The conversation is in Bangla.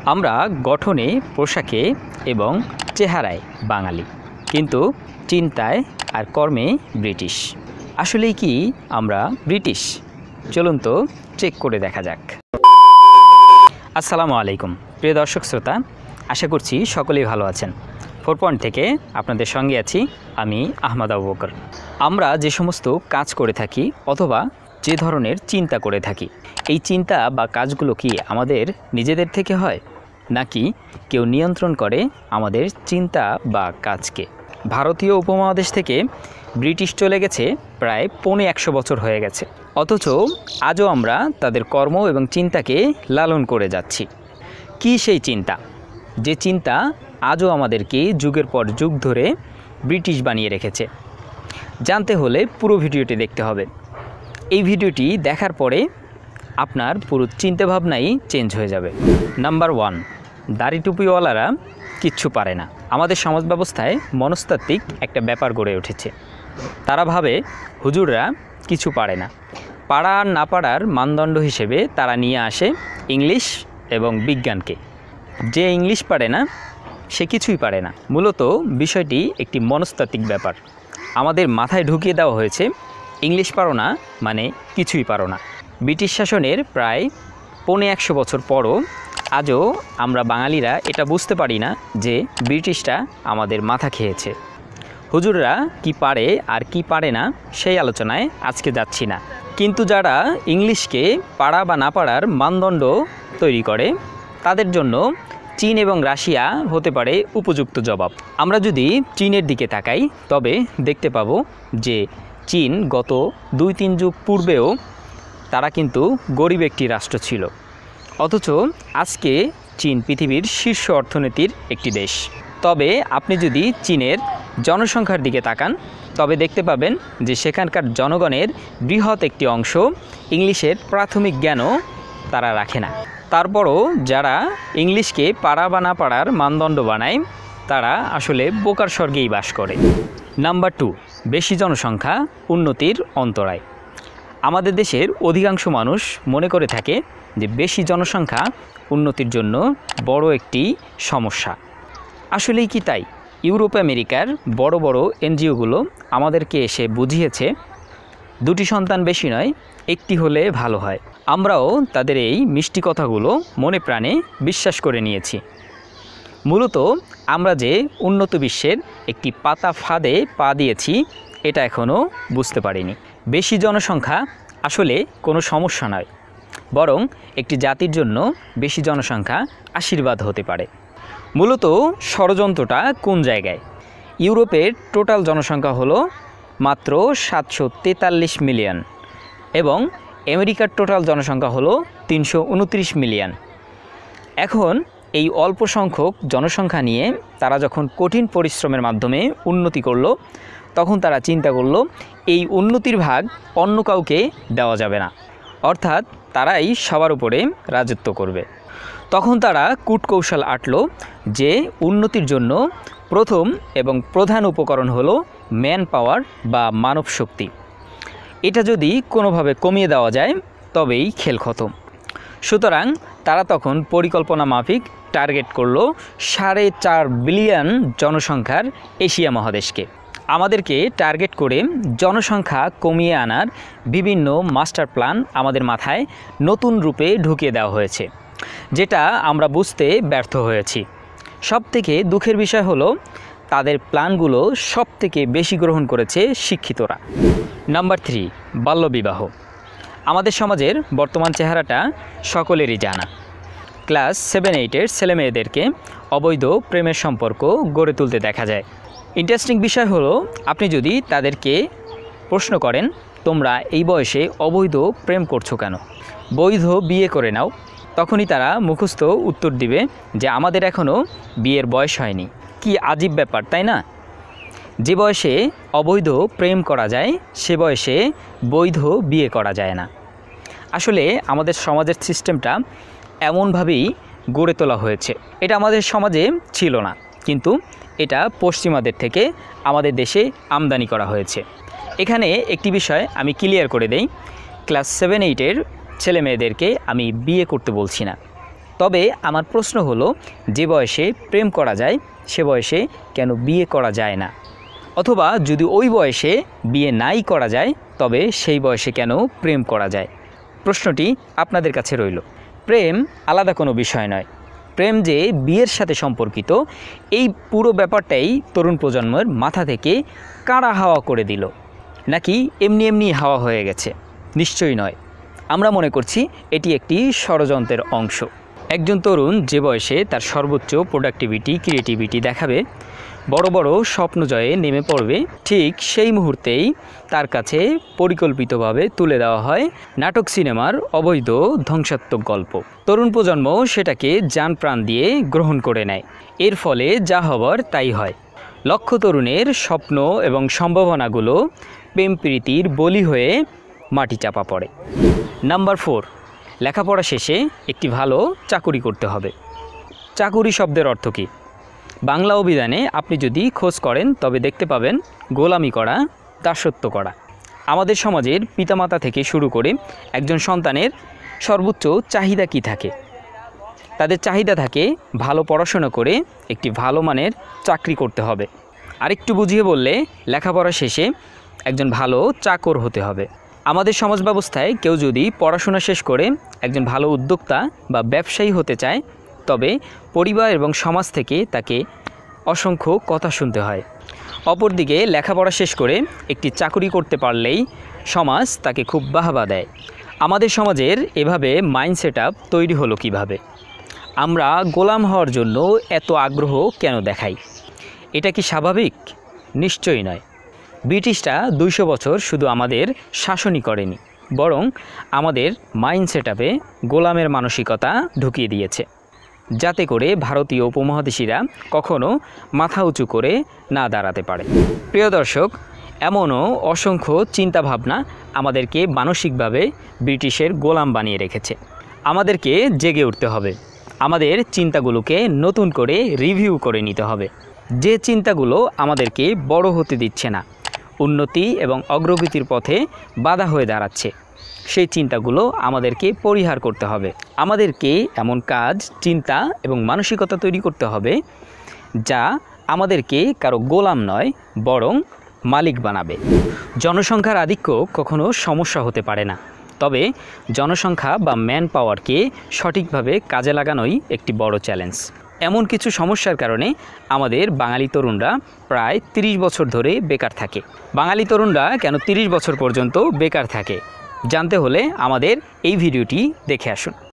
আমরা গঠনে, পোশাকে এবং চেহারায় বাঙালি, কিন্তু চিন্তায় আর কর্মে ব্রিটিশ। আসলেই কি আমরা ব্রিটিশ? চলুন তো চেক করে দেখা যাক। আসসালামু আলাইকুম প্রিয় দর্শক শ্রোতা, আশা করছি সকলেই ভালো আছেন। 4 পয়েন্ট থেকে আপনাদের সঙ্গে আছি আমি আহমদ আবু বকর। আমরা যে সমস্ত কাজ করে থাকি অথবা যে ধরনের চিন্তা করে থাকি, এই চিন্তা বা কাজগুলো কি আমাদের নিজেদের থেকে হয়, নাকি কেউ নিয়ন্ত্রণ করে আমাদের চিন্তা বা কাজকে? ভারতীয় উপমহাদেশ থেকে ব্রিটিশ চলে গেছে প্রায় 150 বছর হয়ে গেছে, অথচ আজও আমরা তাদের কর্ম এবং চিন্তাকে লালন করে যাচ্ছি। কি সেই চিন্তা, যে চিন্তা আজও আমাদেরকে যুগের পর যুগ ধরে ব্রিটিশ বানিয়ে রেখেছে? জানতে হলে পুরো ভিডিওটি দেখতে হবে। এই ভিডিওটি দেখার পরে আপনার পুরো চিন্তাভাবনাই চেঞ্জ হয়ে যাবে। নাম্বার 1, দাড়ি টুপিওয়ালারা কিচ্ছু পারে না। আমাদের সমাজ ব্যবস্থায় মনস্তাত্ত্বিক একটা ব্যাপার গড়ে উঠেছে। তারা ভাবে হুজুররা কিছু পারে না। পাড়া আর না পাড়ার মানদণ্ড হিসেবে তারা নিয়ে আসে ইংলিশ এবং বিজ্ঞানকে। যে ইংলিশ পারে না সে কিছুই পারে না। মূলত বিষয়টি একটি মনস্তাত্ত্বিক ব্যাপার। আমাদের মাথায় ঢুকিয়ে দেওয়া হয়েছে ইংলিশ পারো না মানে কিছুই পারো না। ব্রিটিশ শাসনের প্রায় 150 বছর পরও আজও আমরা বাঙালিরা এটা বুঝতে পারি না যে ব্রিটিশরা আমাদের মাথা খেয়েছে। হুজুররা কি পারে আর কি পারে না সেই আলোচনায় আজকে যাচ্ছি না, কিন্তু যারা ইংলিশকে পারা বা না পারার মানদণ্ড তৈরি করে তাদের জন্য চীন এবং রাশিয়া হতে পারে উপযুক্ত জবাব। আমরা যদি চীনের দিকে তাকাই তবে দেখতে পাবো যে চীন গত 2-3 যুগ পূর্বেও তারা কিন্তু গরিব একটি রাষ্ট্র ছিল, অথচ আজকে চীন পৃথিবীর শীর্ষ অর্থনীতির একটি দেশ। তবে আপনি যদি চীনের জনসংখ্যার দিকে তাকান তবে দেখতে পাবেন যে সেখানকার জনগণের বৃহৎ একটি অংশ ইংলিশের প্রাথমিক জ্ঞানও তারা রাখে না। তারপরও যারা ইংলিশকে পারা বা না পারার মানদণ্ড বানায় তারা আসলে বোকার স্বর্গেই বাস করে। নাম্বার 2, বেশি জনসংখ্যা উন্নতির অন্তরায়। আমাদের দেশের অধিকাংশ মানুষ মনে করে থাকে যে বেশি জনসংখ্যা উন্নতির জন্য বড় একটি সমস্যা। আসলেই কি তাই? ইউরোপ আমেরিকার বড় বড় এনজিওগুলো আমাদেরকে এসে বুঝিয়েছে 2টি সন্তান বেশি নয়, 1টি হলে ভালো হয়। আমরাও তাদের এই মিষ্টি কথাগুলো মনে প্রাণে বিশ্বাস করে নিয়েছি। মূলত আমরা যে উন্নত বিশ্বের একটি পাতা ফাঁদে পা দিয়েছি এটা এখনও বুঝতে পারিনি। বেশি জনসংখ্যা আসলে কোনো সমস্যা নয়, বরং একটি জাতির জন্য বেশি জনসংখ্যা আশীর্বাদ হতে পারে। মূলত ষড়যন্ত্রটা কোন জায়গায়? ইউরোপের টোটাল জনসংখ্যা হলো মাত্র 743 মিলিয়ন এবং আমেরিকার টোটাল জনসংখ্যা হলো 329 মিলিয়ন। এখন এই অল্প সংখ্যক জনসংখ্যা নিয়ে তারা যখন কঠিন পরিশ্রমের মাধ্যমে উন্নতি করলো, তখন তারা চিন্তা করলো এই উন্নতির ভাগ অন্য কাউকে দেওয়া যাবে না, অর্থাৎ তারাই সবার উপরে রাজত্ব করবে। তখন তারা কূটকৌশল আঁটলো যে উন্নতির জন্য প্রথম এবং প্রধান উপকরণ হলো ম্যান পাওয়ার বা মানব শক্তি। এটা যদি কোনোভাবে কমিয়ে দেওয়া যায় তবেই খেল খতম। সুতরাং তারা তখন পরিকল্পনা মাফিক টার্গেট করলো 4.5 বিলিয়ন জনসংখ্যার এশিয়া মহাদেশকে। আমাদেরকে টার্গেট করে জনসংখ্যা কমিয়ে আনার বিভিন্ন মাস্টার প্ল্যান আমাদের মাথায় নতুন রূপে ঢুকিয়ে দেওয়া হয়েছে, যেটা আমরা বুঝতে ব্যর্থ হয়েছি। সবথেকে দুঃখের বিষয় হলো তাদের প্ল্যানগুলো সবথেকে বেশি গ্রহণ করেছে শিক্ষিতরা। নাম্বার 3, বাল্যবিবাহ। আমাদের সমাজের বর্তমান চেহারাটা সকলেরই জানা। ক্লাস 7-8-এর ছেলেমেয়েদেরকে অবৈধ প্রেমের সম্পর্ক গড়ে তুলতে দেখা যায়। ইন্টারেস্টিং বিষয় হলো আপনি যদি তাদেরকে প্রশ্ন করেন তোমরা এই বয়সে অবৈধ প্রেম করছো কেন, বৈধ বিয়ে করে নাও, তখনই তারা মুখস্থ উত্তর দিবে যে আমাদের এখনও বিয়ের বয়স হয়নি। কি আজীব ব্যাপার, তাই না? যে বয়সে অবৈধ প্রেম করা যায় সে বয়সে বৈধ বিয়ে করা যায় না। আসলে আমাদের সমাজের সিস্টেমটা এমনভাবেই গড়ে তোলা হয়েছে। এটা আমাদের সমাজে ছিল না, কিন্তু এটা পশ্চিমাদের থেকে আমাদের দেশে আমদানি করা হয়েছে। এখানে একটি বিষয় আমি ক্লিয়ার করে দেই, ক্লাস 7-8-এর ছেলে মেয়েদেরকে আমি বিয়ে করতে বলছি না, তবে আমার প্রশ্ন হলো, যে বয়সে প্রেম করা যায় সে বয়সে কেন বিয়ে করা যায় না? অথবা যদি ওই বয়সে বিয়ে নাই করা যায় তবে সেই বয়সে কেন প্রেম করা যায়? প্রশ্নটি আপনাদের কাছে রইল। প্রেম আলাদা কোনো বিষয় নয়। প্রেম যে বিয়ের সাথে সম্পর্কিত, এই পুরো ব্যাপারটাই তরুণ প্রজন্মের মাথা থেকে কাঁড়া হাওয়া করে দিল, নাকি এমনি এমনি হাওয়া হয়ে গেছে? নিশ্চয়ই নয়। আমরা মনে করছি এটি একটি ষড়যন্ত্রের অংশ। একজন তরুণ যে বয়সে তার সর্বোচ্চ প্রোডাক্টিভিটি, ক্রিয়েটিভিটি দেখাবে, বড় বড় স্বপ্ন জয়ে নেমে পড়বে, ঠিক সেই মুহূর্তেই তার কাছে পরিকল্পিতভাবে তুলে দেওয়া হয় নাটক সিনেমার অবৈধ ধ্বংসাত্মক গল্প। তরুণ প্রজন্ম সেটাকে জান প্রাণ দিয়ে গ্রহণ করে নেয়। এর ফলে যা হবার তাই হয়। লক্ষ তরুণের স্বপ্ন এবং সম্ভাবনাগুলো প্রেম প্রীতির বলি হয়ে মাটি চাপা পড়ে। নাম্বার 4, লেখাপড়া শেষে একটি ভালো চাকুরি করতে হবে। চাকুরি শব্দের অর্থ কী? বাংলা অভিধানে আপনি যদি খোঁজ করেন তবে দেখতে পাবেন গোলামি করা, দাসত্ব করা। আমাদের সমাজের পিতামাতা থেকে শুরু করে একজন সন্তানের সর্বোচ্চ চাহিদা কী থাকে? তাদের চাহিদা থাকে ভালো পড়াশোনা করে একটি ভালো মানের চাকরি করতে হবে। আরেকটু বুঝিয়ে বললে, লেখাপড়া শেষে একজন ভালো চাকর হতে হবে। আমাদের সমাজ ব্যবস্থায় কেউ যদি পড়াশোনা শেষ করে একজন ভালো উদ্যোক্তা বা ব্যবসায়ী হতে চায় তবে পরিবার এবং সমাজ থেকে তাকে অসংখ্য কথা শুনতে হয়। অপরদিকে লেখাপড়া শেষ করে একটি চাকরি করতে পারলেই সমাজ তাকে খুব বাহবা দেয়। আমাদের সমাজের এভাবে মাইন্ড সেটআপ তৈরি হলো কিভাবে? আমরা গোলাম হওয়ার জন্য এত আগ্রহ কেন দেখাই? এটা কি স্বাভাবিক? নিশ্চয়ই নয়। ব্রিটিশরা 200 বছর শুধু আমাদের শাসনই করেনি, বরং আমাদের মাইন্ড সেটআপে গোলামের মানসিকতা ঢুকিয়ে দিয়েছে, যাতে করে ভারতীয় উপমহাদেশীরা কখনো মাথা উঁচু করে না দাঁড়াতে পারে। প্রিয় দর্শক, এমনও অসংখ্য চিন্তাভাবনা আমাদেরকে মানসিকভাবে ব্রিটিশের গোলাম বানিয়ে রেখেছে। আমাদেরকে জেগে উঠতে হবে। আমাদের চিন্তাগুলোকে নতুন করে রিভিউ করে নিতে হবে। যে চিন্তাগুলো আমাদেরকে বড় হতে দিচ্ছে না, উন্নতি এবং অগ্রগতির পথে বাধা হয়ে দাঁড়াচ্ছে, সেই চিন্তাগুলো আমাদেরকে পরিহার করতে হবে। আমাদেরকে এমন কাজ, চিন্তা এবং মানসিকতা তৈরি করতে হবে যা আমাদেরকে কারো গোলাম নয় বরং মালিক বানাবে। জনসংখ্যার আধিক্য কখনো সমস্যা হতে পারে না, তবে জনসংখ্যা বা ম্যান পাওয়ারকে সঠিকভাবে কাজে লাগানোই একটি বড় চ্যালেঞ্জ। এমন কিছু সমস্যার কারণে আমাদের বাঙালি তরুণরা প্রায় 30 বছর ধরে বেকার থাকে। বাঙালি তরুণরা কেন 30 বছর পর্যন্ত বেকার থাকে জানতে হলে আমাদের এই ভিডিওটি দেখে আসুন।